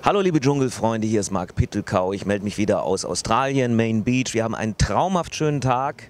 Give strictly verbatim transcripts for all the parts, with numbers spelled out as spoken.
Hallo liebe Dschungelfreunde, hier ist Mark Pittelkau. Ich melde mich wieder aus Australien, Main Beach. Wir haben einen traumhaft schönen Tag.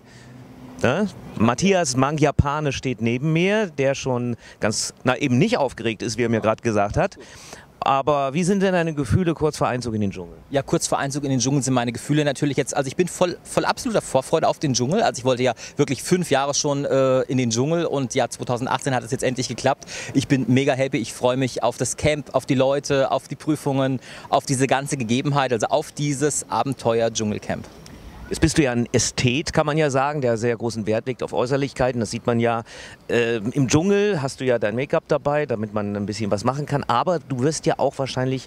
Ne? Matthias Mangyapane steht neben mir, der schon ganz, na eben nicht aufgeregt ist, wie er mir gerade gesagt hat. Aber wie sind denn deine Gefühle kurz vor Einzug in den Dschungel? Ja, kurz vor Einzug in den Dschungel sind meine Gefühle natürlich jetzt, also ich bin voll, voll absoluter Vorfreude auf den Dschungel. Also ich wollte ja wirklich fünf Jahre schon äh, in den Dschungel und ja, zweitausendachtzehn hat es jetzt endlich geklappt. Ich bin mega happy, ich freue mich auf das Camp, auf die Leute, auf die Prüfungen, auf diese ganze Gegebenheit, also auf dieses Abenteuer Dschungelcamp. Jetzt bist du ja ein Ästhet, kann man ja sagen, der sehr großen Wert legt auf Äußerlichkeiten. Das sieht man ja. Äh, Im Dschungel hast du ja dein Make-up dabei, damit man ein bisschen was machen kann. Aber du wirst ja auch wahrscheinlich,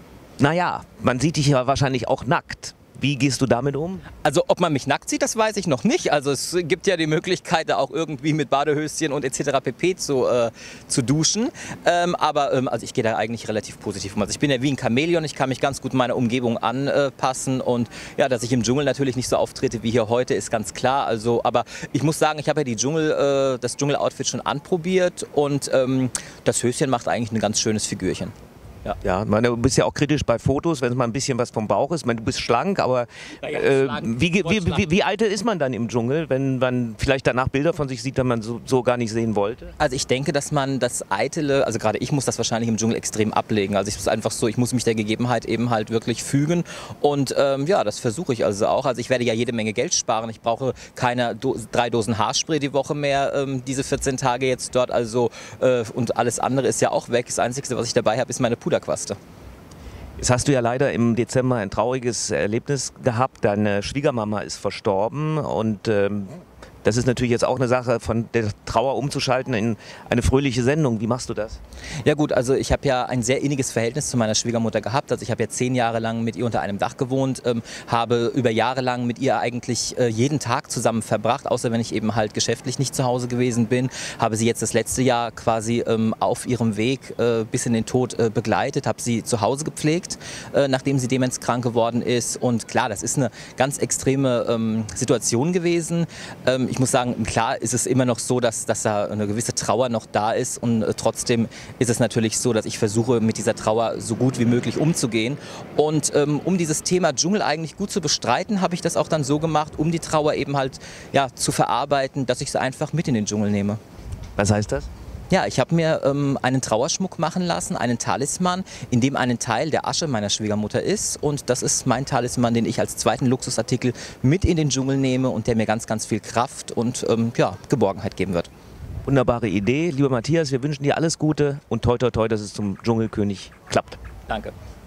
naja, man sieht dich ja wahrscheinlich auch nackt. Wie gehst du damit um? Also ob man mich nackt sieht, das weiß ich noch nicht. Also es gibt ja die Möglichkeit, da auch irgendwie mit Badehöschen und et cetera pp. zu, äh, zu duschen. Ähm, aber ähm, also ich gehe da eigentlich relativ positiv um. Also ich bin ja wie ein Chamäleon, ich kann mich ganz gut meiner Umgebung anpassen. Und ja, dass ich im Dschungel natürlich nicht so auftrete wie hier heute, ist ganz klar. Also, aber ich muss sagen, ich habe ja die Dschungel, äh, das Dschungel-Outfit schon anprobiert. Und ähm, das Höschen macht eigentlich ein ganz schönes Figürchen. Ja, ja, meine, du bist ja auch kritisch bei Fotos, wenn es mal ein bisschen was vom Bauch ist. Ich meine, du bist schlank, aber ja, äh, schlank. wie, wie, wie, wie eitel ist man dann im Dschungel, wenn man vielleicht danach Bilder von sich sieht, die man so, so gar nicht sehen wollte? Also ich denke, dass man das Eitele, also gerade ich muss das wahrscheinlich im Dschungel extrem ablegen. Also ich muss einfach so, ich muss mich der Gegebenheit eben halt wirklich fügen. Und ähm, ja, das versuche ich also auch. Also ich werde ja jede Menge Geld sparen. Ich brauche keine Do drei Dosen Haarspray die Woche mehr, ähm, diese vierzehn Tage jetzt dort. Also äh, und alles andere ist ja auch weg. Das Einzige, was ich dabei habe, ist meine Puderquaste. Jetzt hast du ja leider im Dezember ein trauriges Erlebnis gehabt. Deine Schwiegermama ist verstorben und ähm, das ist natürlich jetzt auch eine Sache, von der Trauer umzuschalten in eine fröhliche Sendung. Wie machst du das? Ja gut, also ich habe ja ein sehr inniges Verhältnis zu meiner Schwiegermutter gehabt. Also ich habe ja zehn Jahre lang mit ihr unter einem Dach gewohnt, ähm, habe über Jahre lang mit ihr eigentlich äh, jeden Tag zusammen verbracht, außer wenn ich eben halt geschäftlich nicht zu Hause gewesen bin. Habe sie jetzt das letzte Jahr quasi ähm, auf ihrem Weg äh, bis in den Tod äh, begleitet, habe sie zu Hause gepflegt, äh, nachdem sie demenzkrank geworden ist. Und klar, das ist eine ganz extreme ähm, Situation gewesen. Ähm, Ich muss sagen, klar ist es immer noch so, dass, dass da eine gewisse Trauer noch da ist und äh, trotzdem ist es natürlich so, dass ich versuche, mit dieser Trauer so gut wie möglich umzugehen. Und ähm, um dieses Thema Dschungel eigentlich gut zu bestreiten, habe ich das auch dann so gemacht, um die Trauer eben halt ja, zu verarbeiten, dass ich sie einfach mit in den Dschungel nehme. Was heißt das? Ja, ich habe mir ähm, einen Trauerschmuck machen lassen, einen Talisman, in dem ein Teil der Asche meiner Schwiegermutter ist. Und das ist mein Talisman, den ich als zweiten Luxusartikel mit in den Dschungel nehme und der mir ganz, ganz viel Kraft und ähm, ja, Geborgenheit geben wird. Wunderbare Idee. Lieber Matthias, wir wünschen dir alles Gute und toi toi toi, dass es zum Dschungelkönig klappt. Danke.